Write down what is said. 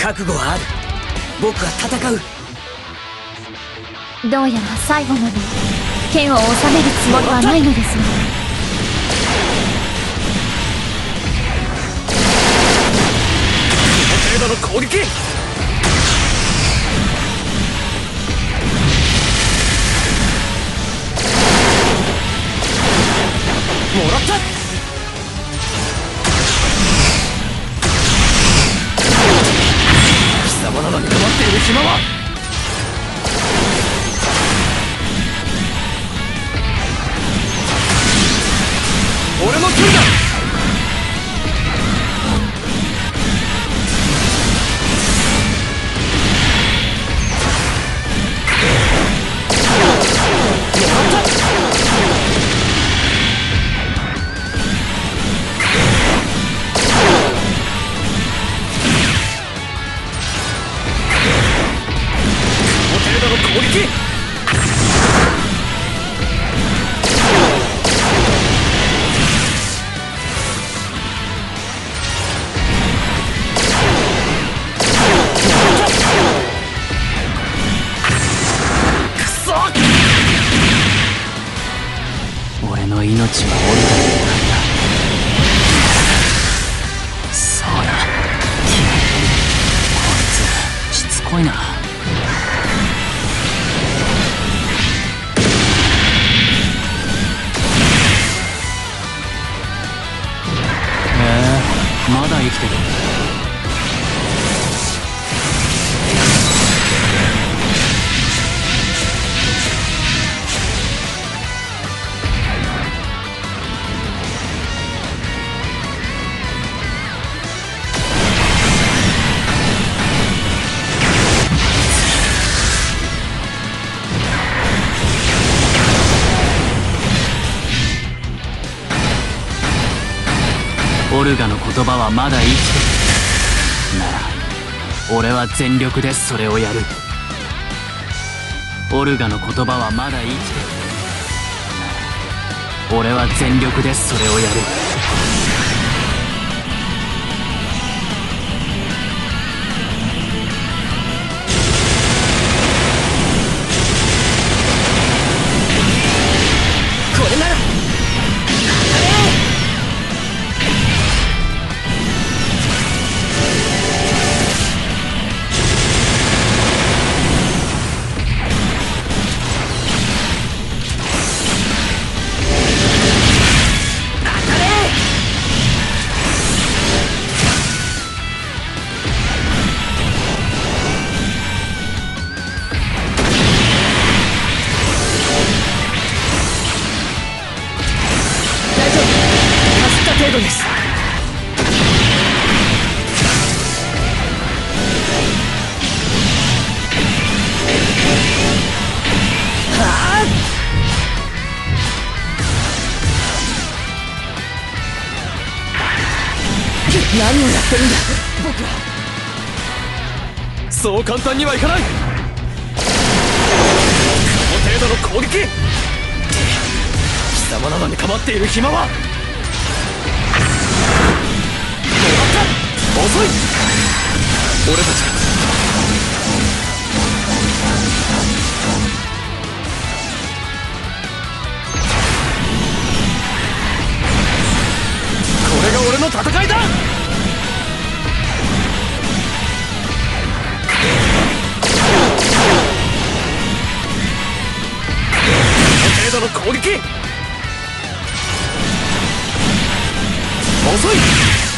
覚悟はある。僕は戦う。 どうやら最後まで剣を収めるつもりはないのですね。 この程度の攻撃。もらった。貴様などに構っている暇は。俺の距離だ。攻撃。くそ。俺の命はオルガに向かった。そうだ、こいつしつこいな。まだ生きてる。オルガの言葉はまだ生きてるなら、俺は全力でそれをやる。オルガの言葉はまだ生きてるなら、俺は全力でそれをやる。これなら程度です。何をやってるんだ僕は。そう簡単にはいかない。この程度の攻撃。貴様などに構っている暇は。遅い。俺たちがこれが俺の戦いだ。この程度の攻撃。遅い。